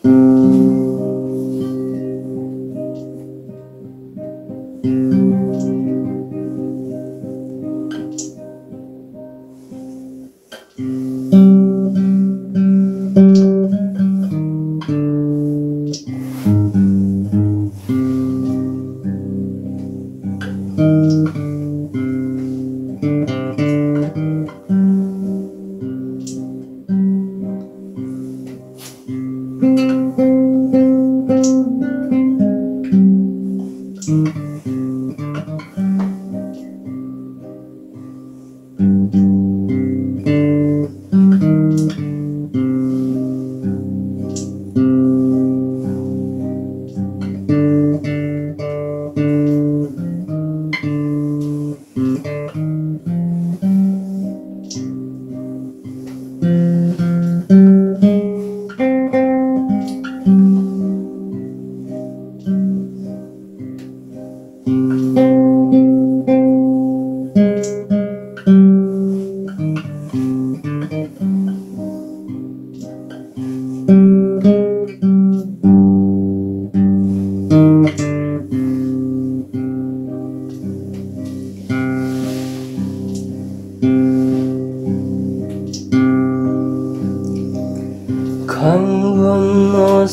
강 건너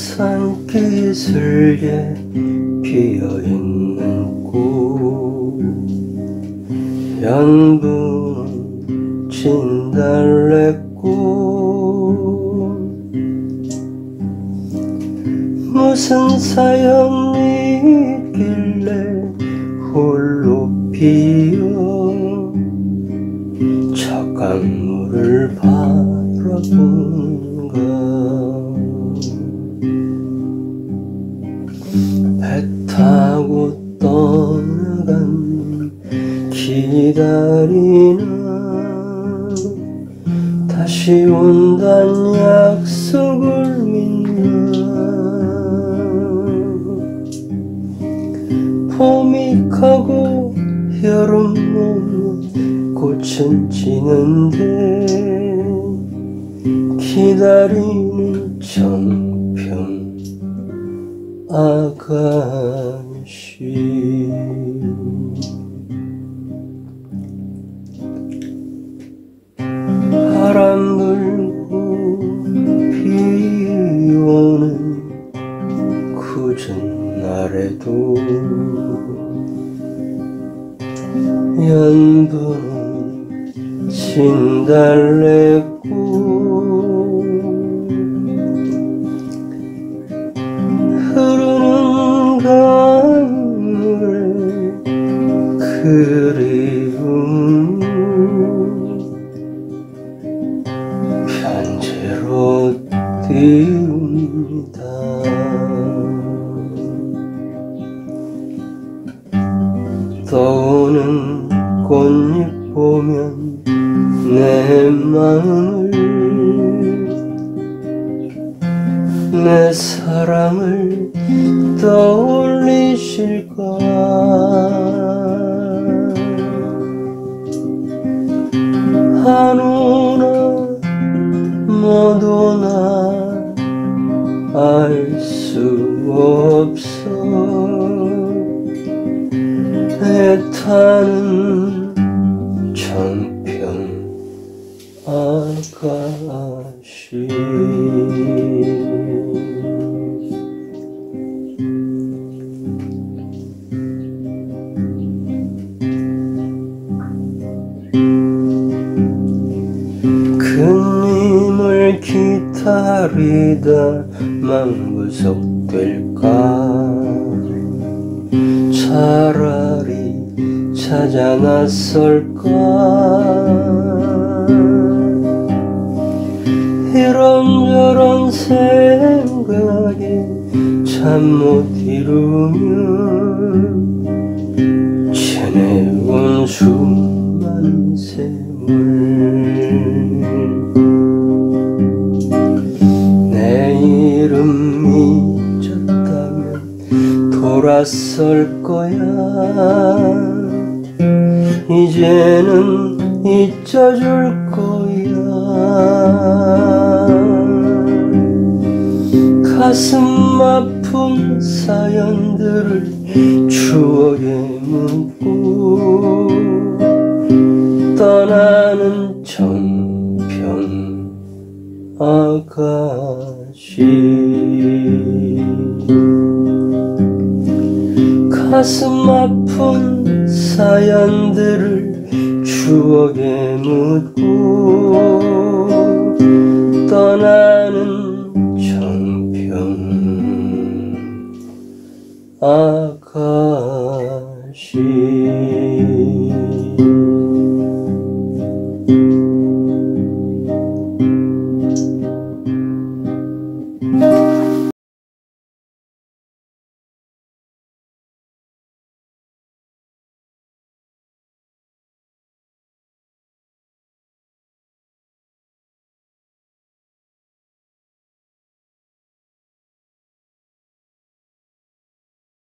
산기슭에 피어있는 꽃, 연분 진달래꽃, 무슨 사연이 있길래 홀로 피어 저 강물을 바라본가. 배 타고 떠나간 기다리나 다시 온단 약속을 믿나. 봄이 가고 여름 오면 꽃은 지는데 기다리는 정평 아가씨. 바람 불고 비 오는 굳은 날에도 연분은 진달래꽃, 흐르는 강물에 그리움 편지로 띄웁니다. 떠오는 꽃잎 보면 내 마음을, 내 사랑을 떠올리실까. 한우나 모두나 알 수 없어. 애타는 정평 아가씨. 그님을 기다리다 망구석될까. 차라리 찾아 나설까. 이런저런 생각에 잠 못 이루면 지내온 수많은 세월. 내 이름 잊었다면 돌아설 거야. 이제는 잊어줄 거야. 가슴 아픈 사연들을 추억에 묻고 떠나는 정평 아가씨. 가슴 아픈 사연들을 추억에 묻고 떠나는 정평